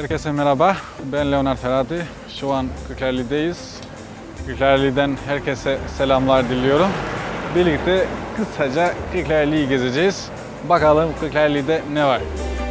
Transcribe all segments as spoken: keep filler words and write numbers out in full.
Herkese merhaba, ben Leonard Ferrati. Şu an Kırklareli'deyiz. Kırklareli'den herkese selamlar diliyorum. Birlikte kısaca Kırklareli'yi gezeceğiz. Bakalım Kırklareli'de ne var?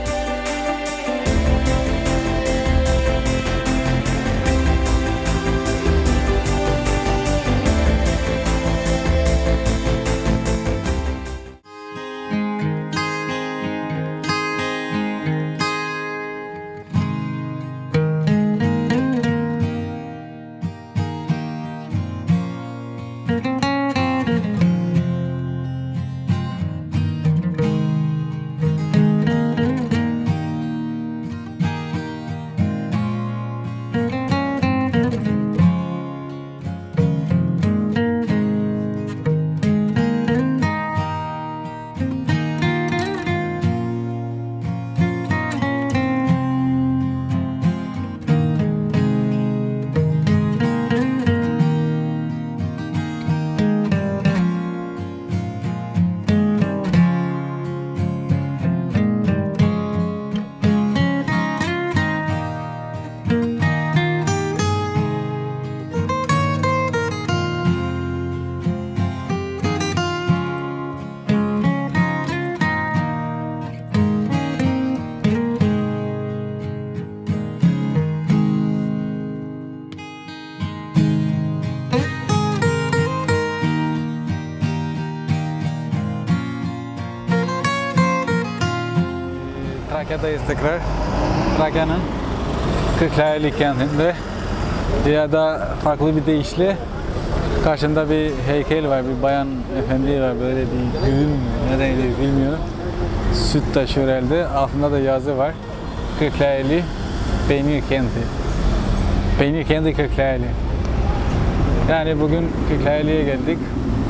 Trakya'dayız tekrar. Trakya'nın Kırklareli kentinde. Ya da farklı bir deyişle karşında bir heykel var, bir bayan efendi var, böyle bir güğüm nedenli bilmiyorum. Süt taşıyor elde. Altında da yazı var. Kırklareli Peynir Kenti. Peynir Kenti Kırklareli. Yani bugün Kırklareli'ye geldik.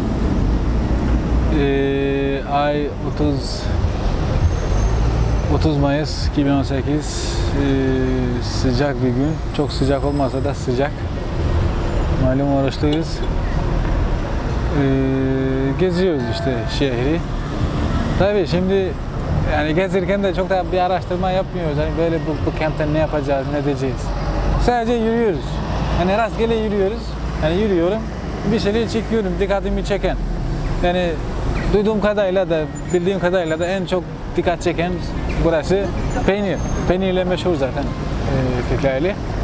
Ee, ay otuz otuz Mayıs iki bin on sekiz, ee, sıcak bir gün. Çok sıcak olmasa da sıcak. Malum oruçluyuz. Ee, geziyoruz işte şehri. Tabii şimdi yani gezirken de çok da bir araştırma yapmıyoruz. Yani böyle bu, bu kentte ne yapacağız, ne edeceğiz. Sadece yürüyoruz. Yani rastgele yürüyoruz. Yani yürüyorum, bir şeyler çekiyorum, dikkatimi çeken. Yani duyduğum kadarıyla da, bildiğim kadarıyla da en çok dikkat çeken burası peynir. Peynirle meşhur zaten e, Kırklareli.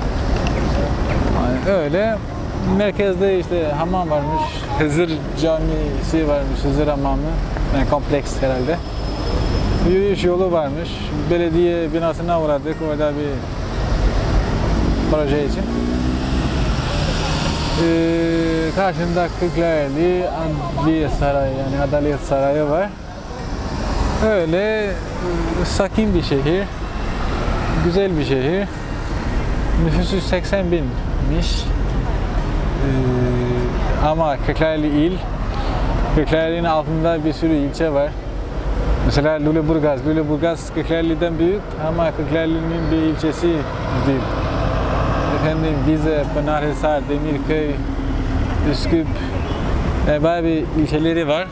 Yani öyle. Merkezde işte hamam varmış, Hızır Camisi varmış, Hızır Hamamı. Yani kompleks herhalde. Yürüyüş yolu varmış. Belediye binasına uğradık orada bir proje için. Ee, karşında Kırklareli Adliye Sarayı, yani Adalet Sarayı var. Öyle sakin bir şehir, güzel bir şehir. Nüfusu seksen binmiş. Ee, ama Kırklareli il, Kırklareli'nin altında bir sürü ilçe var. Mesela Lüleburgaz, Lüleburgaz Kırklareli'den büyük ama Kırklareli'nin bir ilçesi değil. Efendim Vize, Pınarhisar, Demirköy, Üsküp, yani bayağı bir ilçeleri var.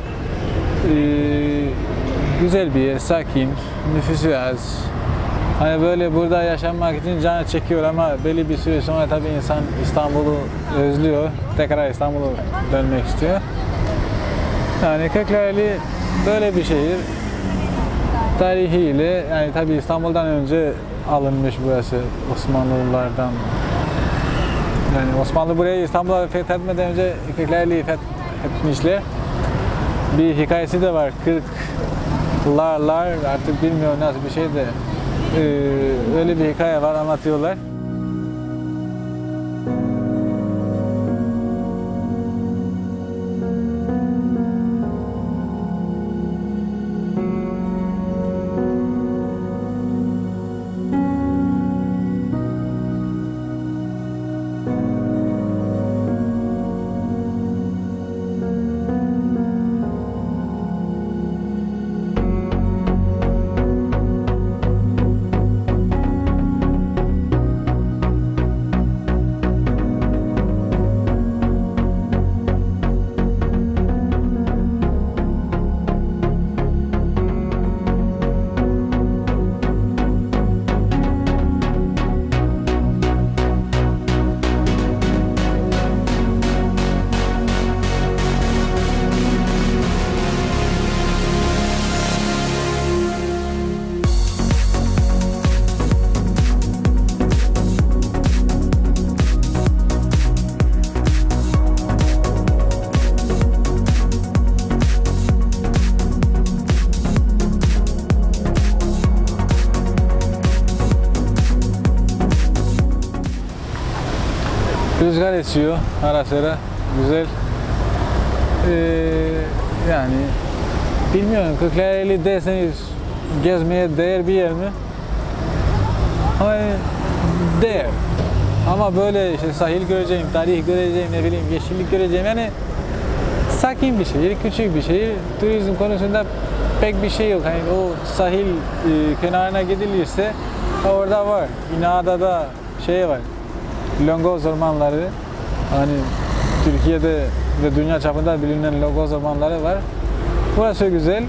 Ee, güzel bir yer, sakin, nüfusu az. Hani böyle burada yaşamak için canı çekiyor ama belli bir süre sonra tabii insan İstanbul'u özlüyor. Tekrar İstanbul'a dönmek istiyor. Yani Kırklareli böyle bir şehir. Tarihiyle, yani tabii İstanbul'dan önce alınmış burası Osmanlılardan. Yani Osmanlı burayı İstanbul'a fethetmeden önce Kırklareli'yi fethetmişler. Bir hikayesi de var. Kırklarlar, artık bilmiyorum nasıl bir şey de ee, öyle bir hikaye var, anlatıyorlar. Rüzgar esiyor ara sıra. Güzel. Ee, yani bilmiyorum, Kırklareli derseniz gezmeye değer bir yer mi? Ama değer. Ama böyle işte sahil göreceğim, tarih göreceğim, ne bileyim yeşillik göreceğim, yani sakin bir şehir, küçük bir şehir. Turizm konusunda pek bir şey yok. Hani o sahil e, kenarına gidilirse orada var. İnada'da şey var. Longoz ormanları. Hani Türkiye'de ve dünya çapında bilinen Longoz ormanları var. Burası güzel.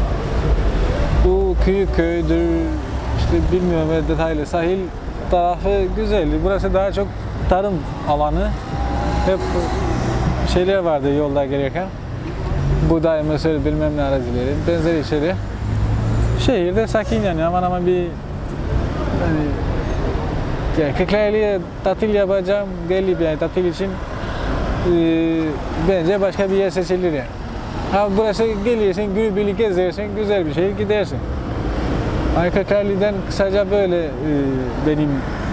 Bu Kıyıköy'dür, işte bilmiyorum detaylı sahil tarafı güzel. Burası daha çok tarım alanı. Hep şeyler vardı yolda gelirken. Buğday, mısır, bilmem ne arazileri, benzeri şeyler. Şehirde sakin yani, aman aman bir hani yani Kırklareli'ye tatil yapacağım, gelip yani tatil için e, bence başka bir yer seçilir yani. Ha burası gelirsin, günübirlik gezersin, güzel bir şey gidersin. Hani Kırklareli'den kısaca böyle e, benim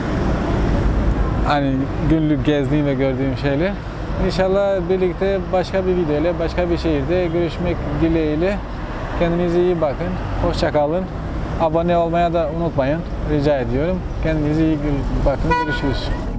hani günlük gezdiğim ve gördüğüm şeyler. İnşallah birlikte başka bir videoyla, başka bir şehirde görüşmek dileğiyle. Kendinize iyi bakın, hoşça kalın. Abone olmaya da unutmayın, rica ediyorum. Kendinize iyi bakın, görüşürüz.